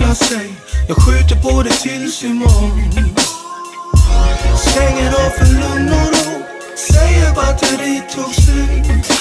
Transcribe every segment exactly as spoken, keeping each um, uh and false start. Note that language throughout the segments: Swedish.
staplar sig. Jag skjuter på det tills imorgon. Stänger av för lugn och ro. Säger batteriet tog slut.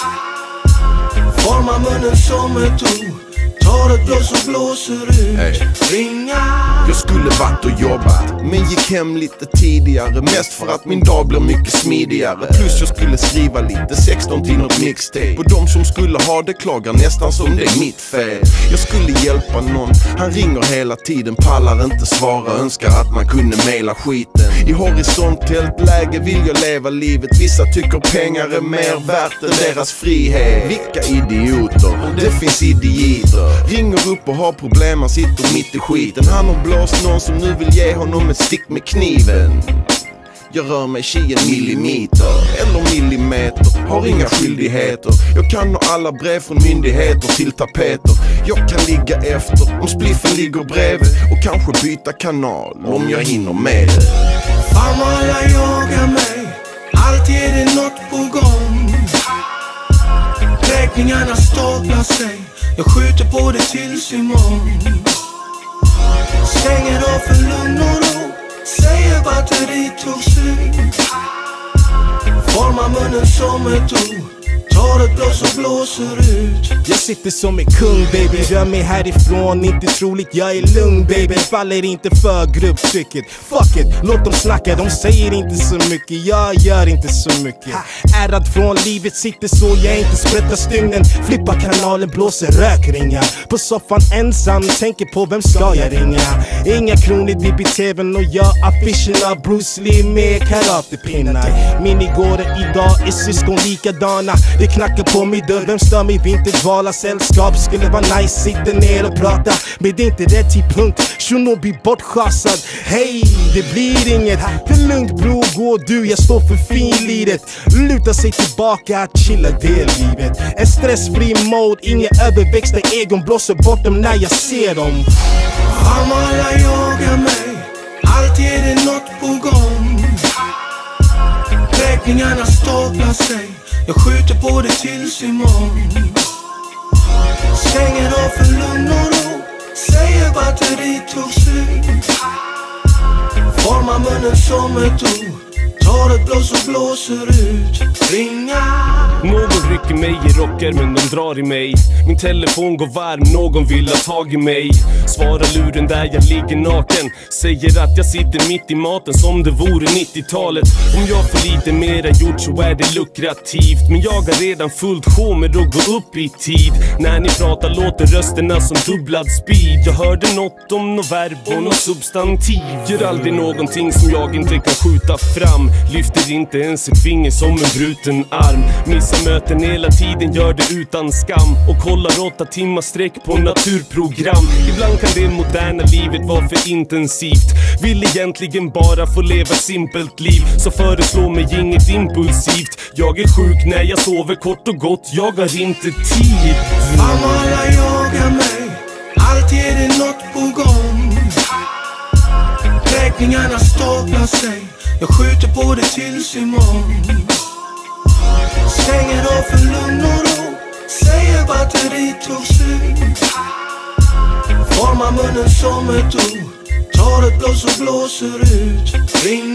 Formar munnen som ett o. Tar ett blås och blåser ut. Hey. Ringa. Jag skulle varit och jobbat, men gick hem lite tidigare. Mest för att min dag blir mycket smidigare. Plus jag skulle skriva lite sexton till något mixtape. Och de som skulle ha det klagar nästan som det är mitt fel. Jag skulle hjälpa någon, han ringer hela tiden. Pallar inte svara, önskar att man kunde maila skiten. I horisontellt läge vill jag leva livet. Vissa tycker pengar är mer värt än deras frihet. Vilka idioter, det finns idioter. Ringer upp och har problem, han sitter mitt i skiten. Han har blåst någon som nu vill ge honom ett stick med kniven. Jag rör mig tjugo millimeter eller millimeter, har inga skyldigheter. Jag kan ha alla brev från myndigheter till tapeter. Jag kan ligga efter om spliffen ligger bredvid. Och kanske byta kanal om jag hinner med det. Fan vad alla jagar mig. Alltid är det något på gång. Räkningarna staplar sig. Jag skjuter på det tills imorgon. Stänger av för lugn och ro. Säger batteriet tog slut. Formar munnen som ett o. Tar ett blås och blåser ut. Jag sitter som en kung baby. Rör mig härifrån, inte troligt jag är lugn baby. Faller inte för grupptrycket. Fuck it, låt dem snacka. De säger inte så mycket, jag gör inte så mycket. Ärrad från livet, sitter så jag inte sprättar stygnen. Flippar kanalen, blåser rökringar. På soffan ensam, tänker på vem ska jag ringa. Inga kronor, dipp i tvn och jag affischen av Bruce Lee med karatepinnar. Min igår och idag är syskon likadana. Det knackar på min dörr, vem stör mig vintervala. Sällskap skulle vara nice, sitter ner och prata. Men det är inte rätt tidpunkt, shunon blir bortchassad. Hej, det blir inget. Det är lugnt bro, gå du, jag står för finliret. Luta sig tillbaka, chilla det livet. En stressfri mode, inga överväxta egon. Blåser bort dem när jag ser dem. Fan alla jagar mig. Alltid är det något på gång. Räkningarna staplar sig. Jag skjuter på det tills imorgon. Stänger av för lugn och ro. Säger batteriet tog slut. Formar munnen som ett o. Tar ett blås och blåser ut. Ringa. Någon rycker mig i rocker men de drar i mig. Min telefon går varm, någon vill ha tag i mig. Svarar luren där jag ligger naken. Säger att jag sitter mitt i maten som det vore nittiotalet. Om jag får lite mera gjort så är det lukrativt. Men jag har redan fullt sjå med att gå upp i tid. När ni pratar låter rösterna som dubblad speed. Jag hörde något om något verb och något substantiv. Gör aldrig någonting som jag inte kan skjuta fram. Lyfter inte ens ett finger som en bruten arm. Missar möten hela tiden, gör det utan skam. Och kollar åtta timmar sträck på naturprogram. Ibland kan det moderna livet vara för intensivt. Vill egentligen bara få leva ett simpelt liv. Så föreslå mig inget impulsivt. Jag är sjuk när jag sover kort och gott. Jag har inte tid. Fan alla jagar mig. Alltid är det något på gång. Räkningarna staplar sig. Jag skjuter på det tills imorgon. Stänger av för lugn och ro. Säger batteriet tog slut. Formar munnen som ett o. Tar ett blås och blåser ut. Ring.